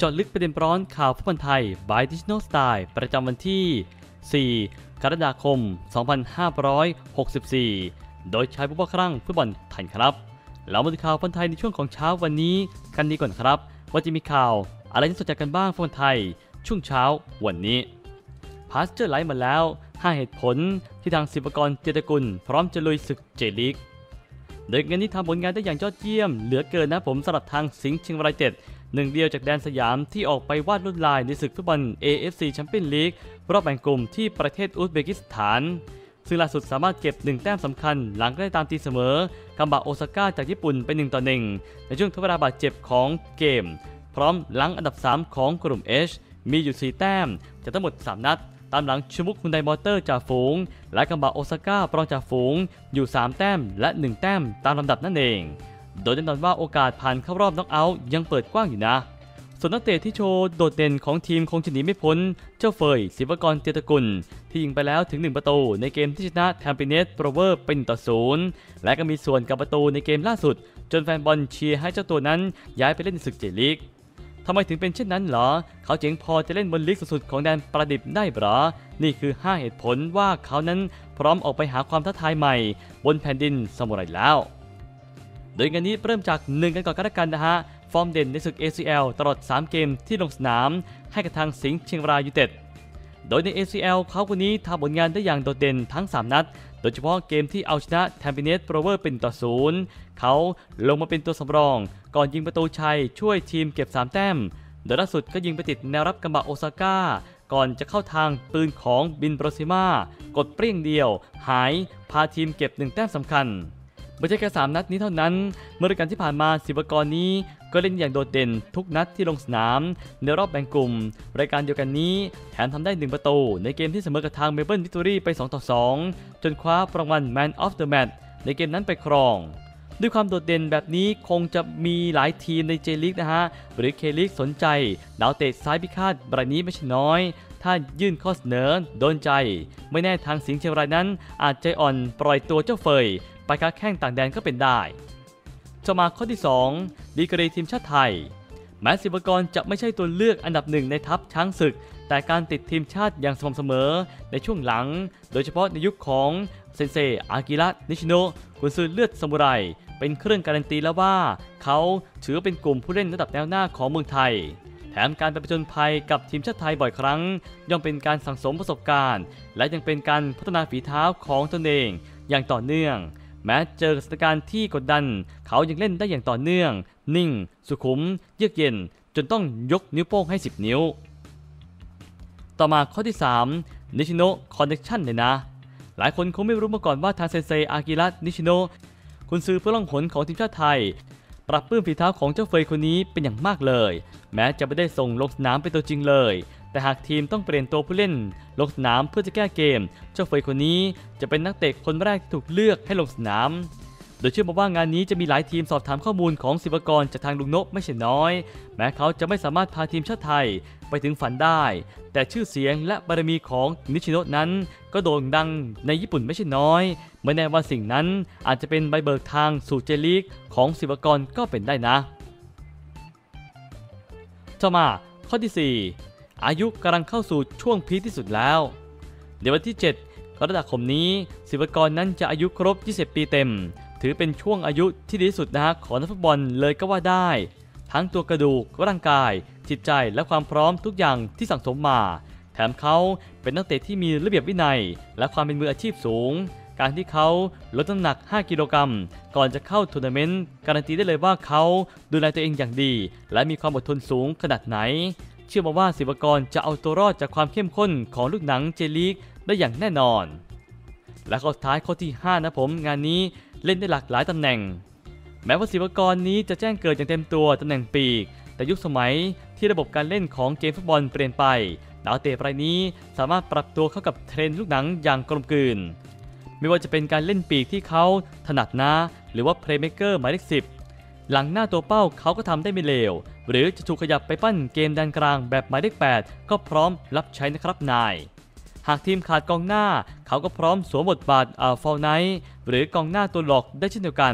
จาะลึกประเด็นร้อนข่าวฟุตบอลไทย by Digital Style ประจำวันที่ 4 กรกฎาคม 2564 โดยใช้ผู้ว่าครั่งฟุตบอลไทยครับเรามาดูข่าวฟุตบอลไทยในช่วงของเช้าวันนี้กันดีก่อนครับว่าจะมีข่าวอะไรที่สนใจกันบ้างฟุตบอลไทยช่วงเช้าวันนี้พาสเจอร์ไลท์มาแล้ว5เหตุผลที่ทางศิวกรเจตกุลพร้อมจะลุยศึกเจลีกโดยงานนี้ทำผลงานได้อย่างยอดเยี่ยมเหลือเกินนะผมสำหรับทางสิงห์เชียงราย7หนึ่งเดียวจากแดนสยามที่ออกไปวาดลวดลายในศึกฟุตบอล AFC แชมเปี้ยนลีกรอบแบ่งกลุ่มที่ประเทศอุซเบกิสถานซึ่งล่าสุดสามารถเก็บ1แต้มสำคัญหลังได้ตามตีเสมอกัมบะโอซาก้าจากญี่ปุ่นไป1-1ในช่วงทดเวลาบาดเจ็บของเกมพร้อมหลังอันดับ3ของกลุ่ม H มีอยู่4แต้มจากทั้งหมด3นัดตามหลังชูมุกฮุนไดมอเตอร์จ่าฝูงและกัมบะโอซาก้ารองจ่าฝูงอยู่3แต้มและ1แต้มตามลำดับนั่นเองโดยแน่นอนว่าโอกาสผ่านเข้ารอบน็อกเอาท์ยังเปิดกว้างอยู่นะส่วนนักเตะที่โชว์โดดเด่นของทีมคงจะหนีไม่พ้นเจ้าเฟยศิวกรเตียตกุลที่ยิงไปแล้วถึง1ประตูในเกมที่ชนะแทมเปเนสโปรเวอร์เป็น0และก็มีส่วนกับประตูในเกมล่าสุดจนแฟนบอลเชียร์ให้เจ้าตัวนั้นย้ายไปเล่นในศึกเจลีกทำไมถึงเป็นเช่นนั้นเหรอเขาเจ๋งพอจะเล่นบนลีกสุดๆของแดนประดิษฐ์ได้หรอนี่คือ5เหตุผลว่าเขานั้นพร้อมออกไปหาความท้าทายใหม่บนแผ่นดินซามูไรแล้วโดยงานนี้เริ่มจาก1กันก่อนกันละกันนะฮะฟอร์มเด่นในศึก ACL ตลอด3เกมที่ลงสนามให้กับทางสิงห์เชียงรายยูไนเต็ดโดยใน ACL เขาคนนี้ทำผลงานได้อย่างโดดเด่นทั้ง3นัดโดยเฉพาะเกมที่เอาชนะแทมเปเนสโปรเวอร์เป็น0เขาลงมาเป็นตัวสำรองก่อนยิงประตูชัยช่วยทีมเก็บ3แต้มโดยล่าสุดก็ยิงไปติดแนวรับกัมบะโอซาก้าก่อนจะเข้าทางปืนของบินโปรซิม่ากดเปรี้ยงเดียวหายพาทีมเก็บ1แต้มสำคัญไม่ใช่แค่3นัดนี้เท่านั้นเมื่อฤดูกาลที่ผ่านมาศิวกรนี้ก็เล่นอย่างโดดเด่นทุกนัดที่ลงสนามในรอบแบ่งกลุ่มรายการเดียวกันนี้แถมทำได้1ประตูในเกมที่เสมอกับทางเมลเบิร์นวิกตอรี่ไป2-2จนคว้ารางวัล Man of the Match ในเกมนั้นไปครองด้วยความโดดเด่นแบบนี้คงจะมีหลายทีมในเจลีกนะฮะหรือเคลีกสนใจดาวเตะซ้ายพิฆาตรายนี้ไม่ใช่น้อยถ้ายื่นข้อเสนอโดนใจไม่แน่ทางสิงห์เชียงรายนั้นอาจใจอ่อนปล่อยตัวเจ้าเฟยไปค้าแข้งต่างแดนก็เป็นได้จะมาข้อที่2ดีกรีทีมชาติไทยแม้ศิวกรจะไม่ใช่ตัวเลือกอันดับ1ในทัพช้างศึกแต่การติดทีมชาติอย่างสม่ำเสมอในช่วงหลังโดยเฉพาะในยุคของเซนเซอากิระนิชิโนะกุนซือเลือดซามูไรเป็นเครื่องการันตีแล้วว่าเขาถือเป็นกลุ่มผู้เล่นระดับแนวหน้าของเมืองไทยแถมการไปผจญภัยกับทีมชาติไทยบ่อยครั้งย่อมเป็นการสั่งสมประสบการณ์และยังเป็นการพัฒนาฝีเท้าของตนเองอย่างต่อเนื่องแม้เจอสถานการณ์ที่กดดันเขายังเล่นได้อย่างต่อเนื่องนิ่งสุขุมเยือกเย็นจนต้องยกนิ้วโป้งให้10นิ้วต่อมาข้อที่3นิชิโนะคอนเนคชั่นเลยนะหลายคนคงไม่รู้มาก่อนว่าทางเซนเซอากิระนิชิโนะกุนซือผู้ล่องหนของทีมชาติไทยปรับปลื้มฝีเท้าของเจ้าเฟยคนนี้เป็นอย่างมากเลยแม้จะไม่ได้ส่งลงสนามเป็นตัวจริงเลยแต่หากทีมต้องเปลี่ยนตัวผู้เล่นลงสนามเพื่อจะแก้เกมเจ้าเฟยคนนี้จะเป็นนักเตะคนแรกที่ถูกเลือกให้ลงสนามโดยเชื่อมาว่างานนี้จะมีหลายทีมสอบถามข้อมูลของศิวกรจากทางลุงโนะไม่ใช่น้อยแม้เขาจะไม่สามารถพาทีมชาติไทยไปถึงฝันได้แต่ชื่อเสียงและบารมีของนิชิโนะนั้นก็โด่งดังในญี่ปุ่นไม่ใช่น้อยไม่แน่ว่าสิ่งนั้นอาจจะเป็นใบเบิกทางสู่เจลีกของศิวกรก็เป็นได้นะต่อมาข้อที่4อายุกำลังเข้าสู่ช่วงพีคที่สุดแล้วในวันที่7กรกฎาคมนี้ศิวกรนั้นจะอายุครบ20ปีเต็มถือเป็นช่วงอายุที่ดีที่สุดนะของนักฟุตบอลเลยก็ว่าได้ทั้งตัวกระดูกร่างกายจิตใจและความพร้อมทุกอย่างที่สั่งสมมาแถมเขาเป็นนักเตะที่มีระเบียบวินัยและความเป็นมืออาชีพสูงการที่เขาลดน้ำหนัก5กิโลกรัมก่อนจะเข้าทัวร์นาเมนต์การันตีได้เลยว่าเขาดูแลตัวเองอย่างดีและมีความอดทนสูงขนาดไหนเชื่อมาว่าศิวกรจะเอาตัวรอดจากความเข้มข้นของลูกหนังเจลีกได้อย่างแน่นอนและข้อสุดท้ายข้อที่5นะผมงานนี้เล่นได้หลากหลายตำแหน่งแม้ว่าศิวกรนี้จะแจ้งเกิดอย่างเต็มตัวตำแหน่งปีกแต่ยุคสมัยที่ระบบการเล่นของเกมฟุตบอลเปลี่ยนไปดาวเตะรายนี้สามารถปรับตัวเข้ากับเทรนด์ลูกหนังอย่างกลมกลืนไม่ว่าจะเป็นการเล่นปีกที่เขาถนัดนะหรือว่าเพลย์เมคเกอร์หมายเลข10หลังหน้าตัวเป้าเขาก็ทำได้ไม่เลวหรือจะถูกขยับไปปั้นเกมแดนกลางแบบหมายเลข8ก็พร้อมรับใช้นะครับนายหากทีมขาดกองหน้าเขาก็พร้อมสวมบทบาทฟอลไนท์หรือกองหน้าตัวหลอกได้เช่นเดียวกัน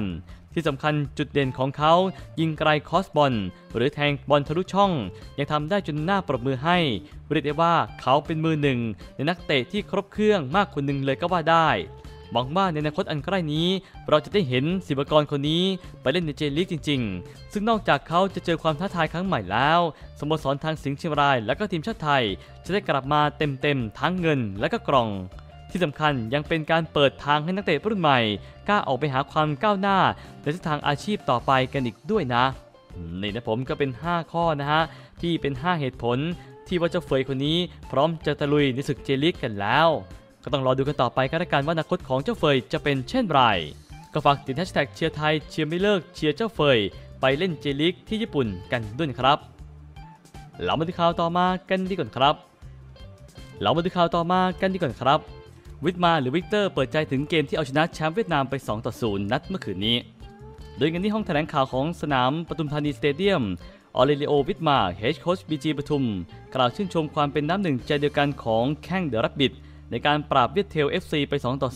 ที่สำคัญจุดเด่นของเขายิงไกลคอสบอลหรือแทงบอลทะลุช่องยังทำได้จนน่าปรบมือให้เรียกได้ว่าเขาเป็นมือหนึ่งในนักเตะที่ครบเครื่องมากคนหนึ่งเลยก็ว่าได้หวังว่าในอนาคตอันใกล้นี้เราจะได้เห็นศิวกรคนนี้ไปเล่นในเจลีกจริงๆซึ่งนอกจากเขาจะเจอความท้าทายครั้งใหม่แล้วสโมสรทางสิงห์เชียงรายและก็ทีมชาติไทยจะได้กลับมาเต็มๆทั้งเงินและก็กล่องที่สำคัญยังเป็นการเปิดทางให้นักเตะรุ่นใหม่กล้าออกไปหาความก้าวหน้าในเส้นทางอาชีพต่อไปกันอีกด้วยนะนี่นะผมก็เป็น5ข้อนะฮะที่เป็น5เหตุผลที่ว่าเจ้าเฟยคนนี้พร้อมจะตะลุยในศึกเจลีกกันแล้วก็ต้องรอดูกันต่อไปกันละกันว่าอนาคตของเจ้าเฟยจะเป็นเช่นไรก็ฝากติดแฮชแท็กเชียร์ไทยเชียร์ไม่เลิกเชียร์เจ้าเฟยไปเล่นเจลีกที่ญี่ปุ่นกันด้วยนะครับเรามาดูข่าวต่อมากันดีก่อนครับวิทมาหรือวิกเตอร์เปิดใจถึงเกมที่เอาชนะแชมป์เวียดนามไป 2-0 นัดเมื่อคืนนี้โดยกันที่ห้องแถลงข่าวของสนามปทุมธานีสเตเดียมออเรลิโอวิทมาเฮดโค้ชบีจีปทุมกล่าวชื่นชมความเป็นน้ำหนึ่งใจเดียวกันของแข้งเดอะรับบิทในการปราบเวียดเทล FC ไป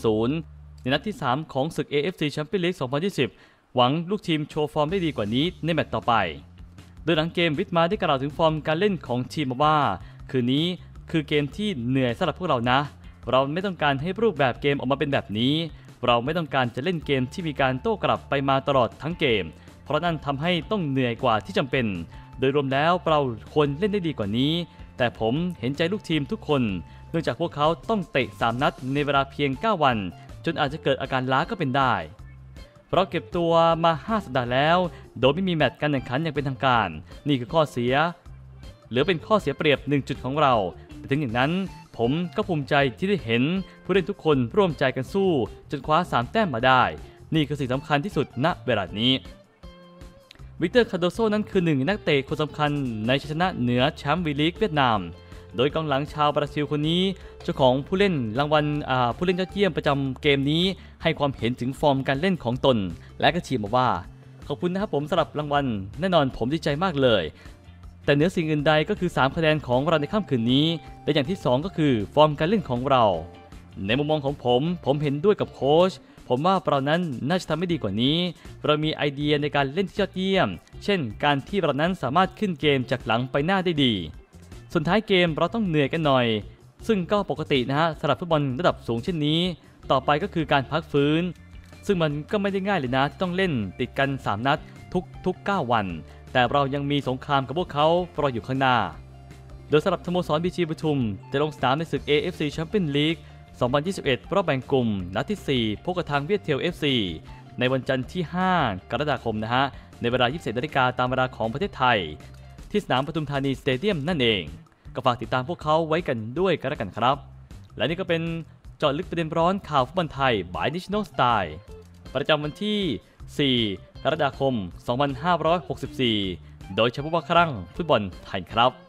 2-0 ในนัดที่ 3 ของศึก AFC แชมเปี้ยนลีก 2020 หวังลูกทีมโชว์ฟอร์มได้ดีกว่านี้ในแมตช์ต่อไปโดยหลังเกมวิทมาได้กล่าวถึงฟอร์มการเล่นของทีมมาว่าคืนนี้คือเกมที่เหนื่อยสำหรับพวกเรานะเราไม่ต้องการให้รูปแบบเกมออกมาเป็นแบบนี้เราไม่ต้องการจะเล่นเกมที่มีการโต้กลับไปมาตลอดทั้งเกมเพราะนั่นทำให้ต้องเหนื่อยกว่าที่จำเป็นโดยรวมแล้วเราควรเล่นได้ดีกว่านี้แต่ผมเห็นใจลูกทีมทุกคนเนื่องจากพวกเขาต้องเตะ3นัดในเวลาเพียง9วันจนอาจจะเกิดอาการล้าก็เป็นได้เพราะเก็บตัวมา5สัปดาห์แล้วโดยไม่มีแมตช์การแข่งขันอย่างเป็นทางการนี่คือข้อเสียหรือเป็นข้อเสียเปรียบ1จุดของเราแต่ถึงอย่างนั้นผมก็ภูมิใจที่ได้เห็นผู้เล่นทุกคนร่วมใจกันสู้จนคว้า3แต้มมาได้นี่คือสิ่งสำคัญที่สุดณเวลานี้วิกเตอร์คาโดโซนั้นคือหนึ่งนักเตะคนสำคัญในชัยชนะเหนือแชมป์วีลีกเวียดนามโดยกองหลังชาวบราซิลคนนี้เจ้าของผู้เล่นรางวัลผู้เล่นยอดเยี่ยมประจำเกมนี้ให้ความเห็นถึงฟอร์มการเล่นของตนและก็ชี้มาว่าขอบคุณนะครับผมสำหรับรางวัลแน่นอนผมดีใจมากเลยแต่เหนือสิ่งอื่นใดก็คือ3คะแนนของเราในค่ำคืนนี้และอย่างที่2ก็คือฟอร์มการเล่นของเราในมุมมองของผมเห็นด้วยกับโค้ชผมว่าเรานั้นน่าจะทำให้ดีกว่านี้เรามีไอเดียในการเล่นที่ยอดเยี่ยมเช่นการที่เรานั้นสามารถขึ้นเกมจากหลังไปหน้าได้ดีส่วนท้ายเกมเราต้องเหนื่อยกันหน่อยซึ่งก็ปกตินะฮะสำหรับฟุตบอลระดับสูงเช่นนี้ต่อไปก็คือการพักฟื้นซึ่งมันก็ไม่ได้ง่ายเลยนะที่ต้องเล่นติดกัน3นัดทุก9วันแต่เรายังมีสงครามกับพวกเขารออยู่ข้างหน้าโดยสำหรับสโมสรบีจีปทุมจะลงสนามในศึก AFC แชมเปี้ยนลีก 2021 รอบแบ่งกลุ่มนัดที่4พบกับทางเวียดเทล FC ในวันจันทร์ที่5กรกฎาคมนะฮะในเวลา 20:00 นตามเวลาของประเทศไทยที่สนามปทุมธานีสเตเดียมนั่นเองก็ฝากติดตามพวกเขาไว้กันด้วยกันแล้วกันครับและนี่ก็เป็นเจาะลึกประเด็นร้อนข่าวฟุตบอลไทย by National Style ประจำวันที่ 4 กรกฎาคม 2564 โดยเฉพาะครั้งฟุตบอลไทยครับ